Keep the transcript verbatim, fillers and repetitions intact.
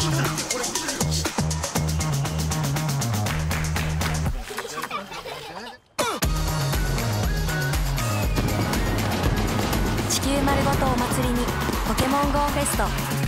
地球丸ごとお祭りにポケモン ゴー フェスト。